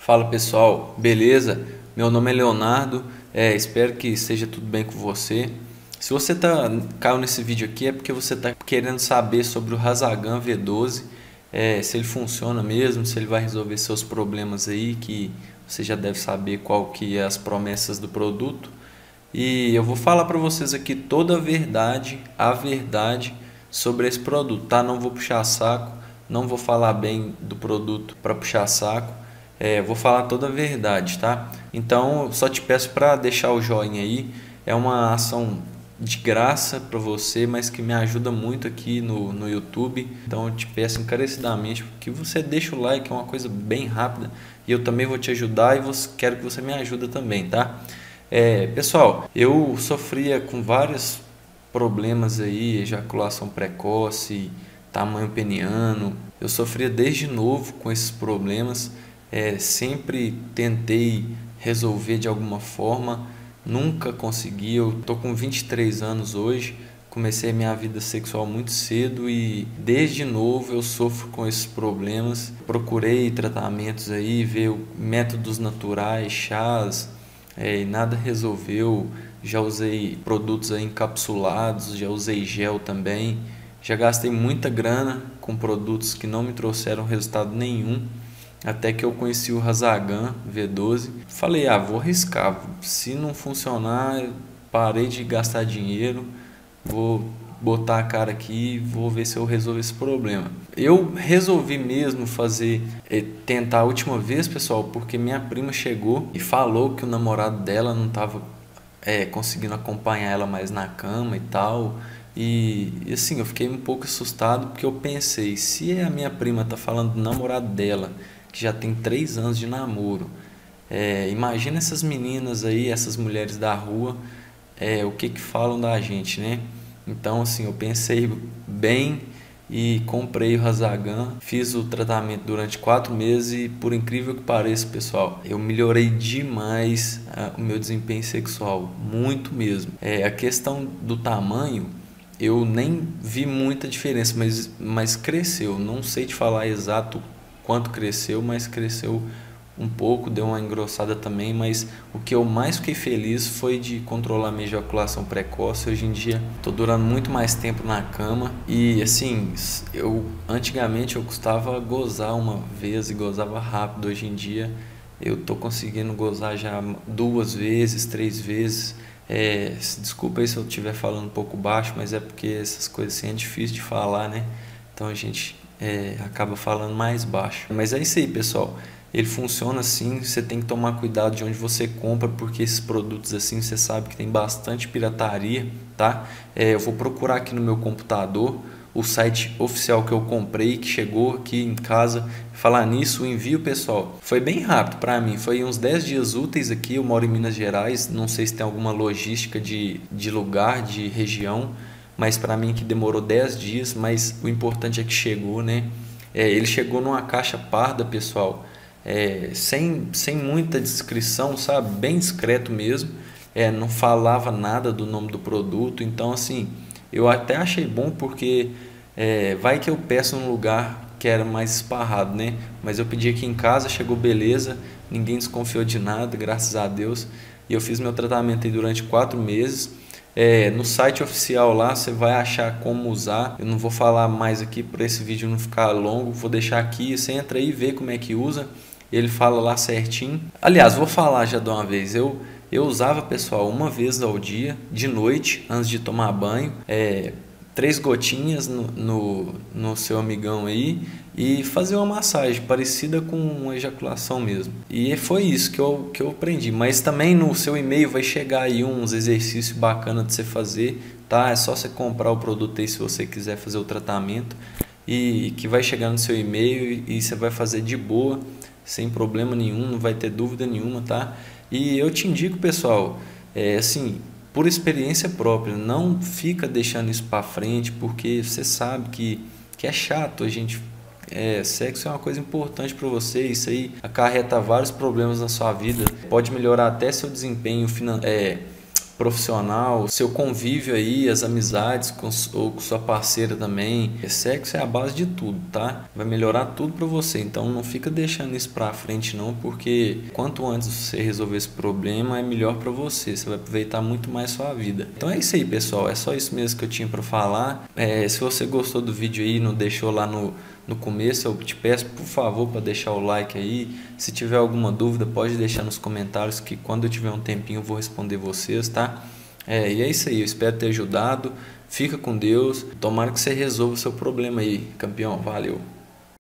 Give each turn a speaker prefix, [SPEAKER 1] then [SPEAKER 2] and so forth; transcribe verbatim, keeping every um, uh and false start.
[SPEAKER 1] Fala pessoal, beleza? Meu nome é Leonardo, é, espero que esteja tudo bem com você. Se você tá, caiu nesse vídeo aqui é porque você está querendo saber sobre o Razagan V doze, é, se ele funciona mesmo, se ele vai resolver seus problemas aí, que você já deve saber qual que é as promessas do produto. E eu vou falar para vocês aqui toda a verdade, a verdade sobre esse produto, tá? Não vou puxar saco, não vou falar bem do produto para puxar saco. É, vou falar toda a verdade, tá? Então, eu só te peço para deixar o joinha aí. É uma ação de graça para você, mas que me ajuda muito aqui no, no YouTube. Então, eu te peço encarecidamente que você deixe o like, é uma coisa bem rápida. E eu também vou te ajudar e você, quero que você me ajude também, tá? É, pessoal, eu sofria com vários problemas aí, ejaculação precoce, tamanho peniano. Eu sofria desde novo com esses problemas. É, sempre tentei resolver de alguma forma, nunca consegui. Eu tô com vinte e três anos hoje, comecei minha vida sexual muito cedo e desde novo eu sofro com esses problemas. Procurei tratamentos aí, ver métodos naturais, chás, é, e nada resolveu. Já usei produtos aí encapsulados, já usei gel também. Já gastei muita grana com produtos que não me trouxeram resultado nenhum. Até que eu conheci o Razagan V doze. Falei, ah, vou arriscar. Se não funcionar, parei de gastar dinheiro. Vou botar a cara aqui e vou ver se eu resolvo esse problema. Eu resolvi mesmo fazer, é, tentar a última vez, pessoal, porque minha prima chegou e falou que o namorado dela não estava é, conseguindo acompanhar ela mais na cama e tal. E, e assim, eu fiquei um pouco assustado porque eu pensei, se a minha prima tá falando do namorado dela, que já tem três anos de namoro, é, imagina essas meninas aí, essas mulheres da rua, é, o que que falam da gente, né? Então, assim, eu pensei bem e comprei o Razagan, fiz o tratamento durante quatro meses e, por incrível que pareça, pessoal, eu melhorei demais ah, o meu desempenho sexual, muito mesmo. É, a questão do tamanho, eu nem vi muita diferença, mas, mas cresceu. Não sei te falar exato quanto cresceu, mas cresceu um pouco, deu uma engrossada também, mas o que eu mais fiquei feliz foi de controlar minha ejaculação precoce. Hoje em dia estou durando muito mais tempo na cama e assim, eu antigamente eu custava gozar uma vez e gozava rápido. Hoje em dia eu estou conseguindo gozar já duas vezes, três vezes. É, desculpa aí se eu estiver falando um pouco baixo, mas é porque essas coisas assim é difícil de falar, né? Então a gente é, acaba falando mais baixo. Mas é isso aí, pessoal. Ele funciona assim, você tem que tomar cuidado de onde você compra, porque esses produtos assim, você sabe que tem bastante pirataria, tá? É, eu vou procurar aqui no meu computador o site oficial que eu comprei, que chegou aqui em casa. Falar nisso, o envio, pessoal, foi bem rápido para mim, foi uns dez dias úteis aqui. Eu moro em Minas Gerais, não sei se tem alguma logística de, de lugar, de região, mas para mim que demorou dez dias, mas o importante é que chegou, né? É, ele chegou numa caixa parda, pessoal, é, sem, sem muita descrição, sabe? Bem discreto mesmo, é, não falava nada do nome do produto. Então, assim, eu até achei bom porque é, vai que eu peço num lugar que era mais esparrado, né? Mas eu pedi aqui em casa, chegou beleza, ninguém desconfiou de nada, graças a Deus. E eu fiz meu tratamento aí durante quatro meses. É, no site oficial lá você vai achar como usar. Eu não vou falar mais aqui para esse vídeo não ficar longo, vou deixar aqui, você entra aí e vê como é que usa. Ele fala lá certinho. Aliás, vou falar já de uma vez. Eu, eu usava, pessoal, uma vez ao dia, de noite, antes de tomar banho. É, três gotinhas no, no, no seu amigão aí e fazer uma massagem parecida com uma ejaculação mesmo. E foi isso que eu, que eu aprendi. Mas também no seu e-mail vai chegar aí uns exercícios bacanas de você fazer, tá? É só você comprar o produto aí se você quiser fazer o tratamento e que vai chegar no seu e-mail e, e você vai fazer de boa, sem problema nenhum, não vai ter dúvida nenhuma, tá? E eu te indico, pessoal, é assim, por experiência própria, não fica deixando isso para frente, porque você sabe que, que é chato. A gente, é, sexo é uma coisa importante para você, isso aí acarreta vários problemas na sua vida, pode melhorar até seu desempenho finan é, profissional, seu convívio aí, as amizades com, ou com sua parceira também. Sexo é a base de tudo, tá? Vai melhorar tudo para você, então não fica deixando isso para frente não, porque quanto antes você resolver esse problema é melhor para você, você vai aproveitar muito mais sua vida. Então é isso aí, pessoal, é só isso mesmo que eu tinha para falar. É, se você gostou do vídeo aí, não deixou lá no no começo, eu te peço por favor para deixar o like aí. Se tiver alguma dúvida pode deixar nos comentários, que quando eu tiver um tempinho eu vou responder vocês, tá? É, e é isso aí, eu espero ter ajudado. Fica com Deus, tomara que você resolva o seu problema aí, campeão. Valeu!